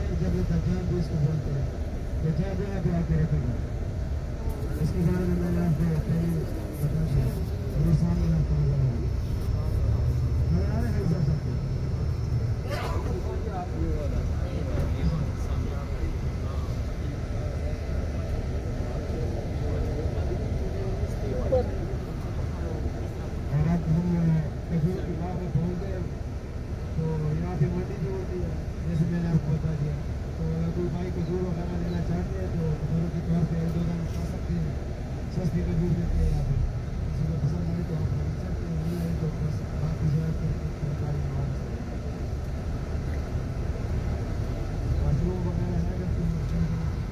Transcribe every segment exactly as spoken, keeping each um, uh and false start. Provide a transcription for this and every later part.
جب یہ دجال بھی اس کو بولتے ہیں دجال جو ہے دعا کے رکھے گا اس کے بارے میں میں نے آپ کو پہلے بتا دیا میرے سامنے آپ کو نظر آ رہا ہے ایسا سب اور اب ہم کشمیر کی بات میں پہنچ گئے تو یہاں پہ منڈی جو ہوتی ہے جیسے میں نے آپ کو بتا دیا تو اگر کوئی بھائی کھجور وغیرہ لینا چاہتے ہیں تو کھجوروں کے طور پہ ایک دو دن کھا سکتے ہیں سستی کھجور دیتے ہیں یہاں پہ کسی کو پسند آئے تو آپ خرید سکتے ہیں نہیں آئے تو بس آپ کی ضرورت سرکاری مواد سے مشروم وغیرہ ہے اگر کوئی mushroom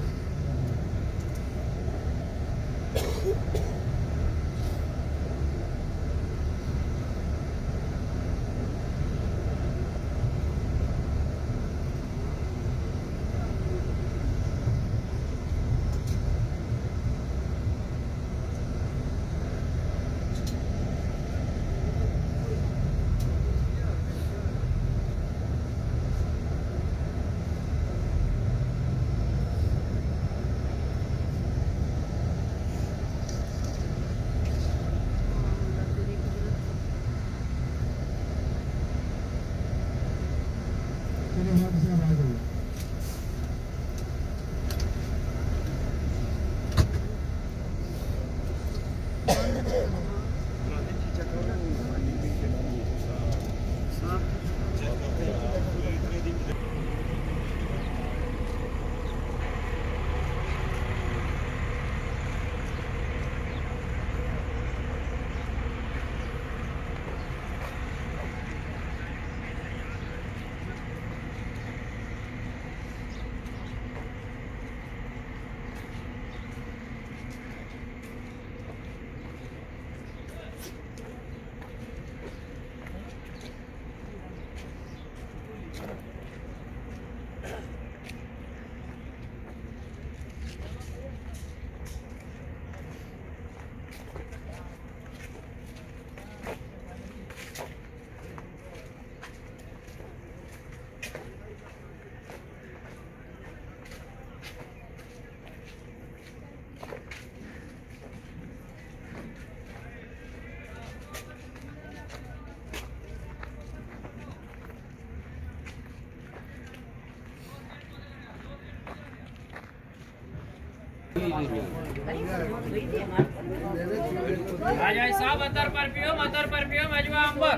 Ajay sahab atar perfume atar perfume ajwa amber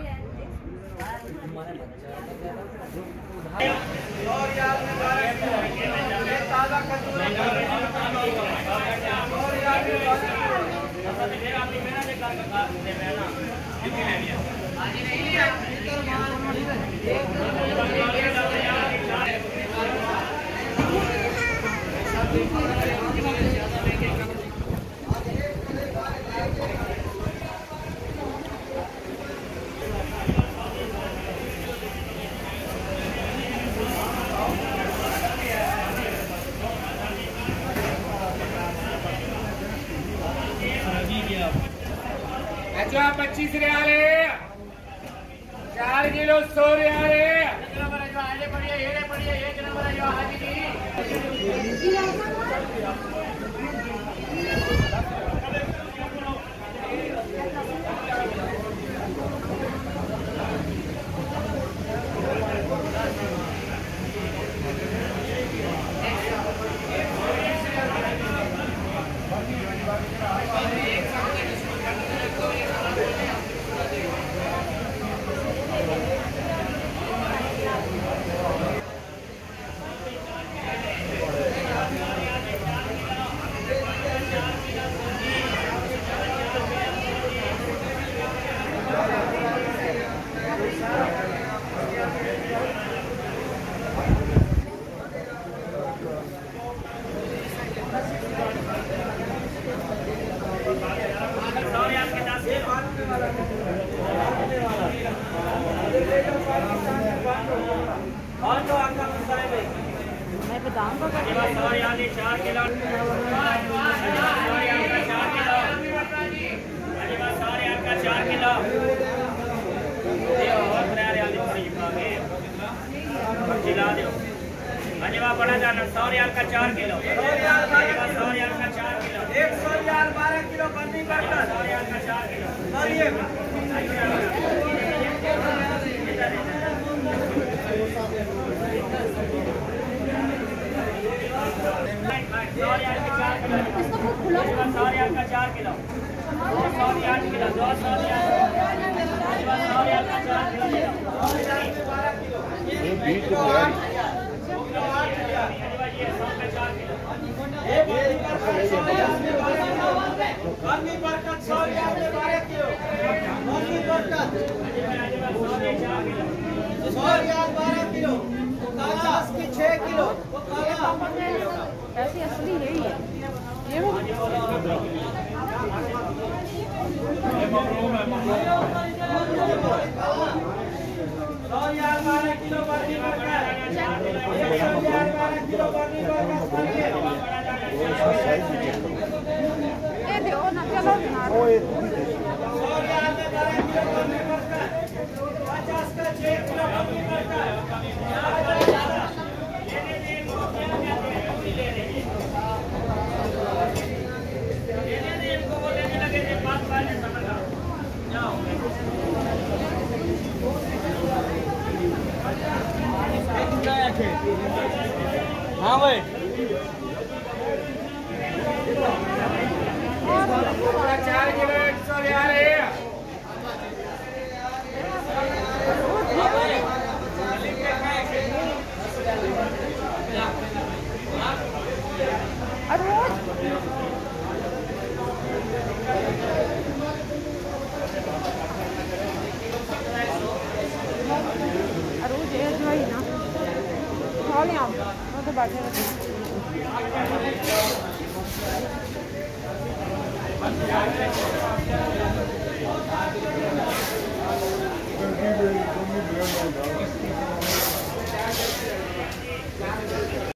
और यार ये ताजा कद्दू और यार ये आपकी मेरा ने कर दे मेरा कितनी लेनी है आज नहीं लिया अच्छा पच्चीस रियाल है चार किलो सौ रियाल है चार किलो चार किलो जिला दो अजवा बड़ा दाना सौ रियाल का चार किलो, सौ रियाल का चार किलो, एक सौ रियाल बारह किलो बर्नी बर्तन, सौ रियाल का चार किलो, सौ रियाल का चार किलो, सौ रियाल का चार किलो, सौ रियाल किलो, दो सौ रियाल, सौ रियाल का चार किलो, बीच में गर्मी बर्तन सौ रियाल में बारह किलो, गर्मी बर्तन सौ रियाल बारह किलो, काला की छह किलो, वो काला ऐसी असली यही है ये वो सौ रियाल बारह किलो गर्मी बर्तन, सौ रियाल बारह किलो गर्मी बर्तन, ये देखो ना चलो ना सौ रियाल में बारह किलो गर्मी बर्तन, पचास का छह किलो गर्मी बर्तन, हाँ भाई चार किलो एक सौ रियाल है। अरोज है जो है ना खा लें आप वो तो बैठे